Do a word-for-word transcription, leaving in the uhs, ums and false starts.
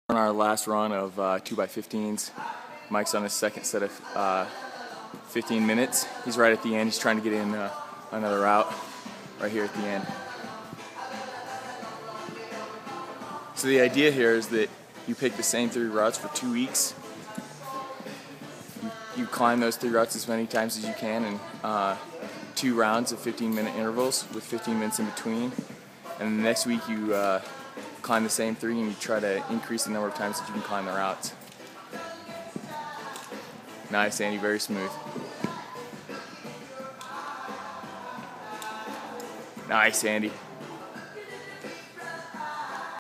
On our last run of uh, two by fifteens, Mike's on his second set of uh, fifteen minutes. He's right at the end. He's trying to get in uh, another route right here at the end. So the idea here is that you pick the same three routes for two weeks. You, you climb those three routes as many times as you can in uh, two rounds of fifteen minute intervals with fifteen minutes in between. And the next week you uh, climb the same three and you try to increase the number of times that you can climb the routes. Nice, Andy, very smooth. Nice, Andy.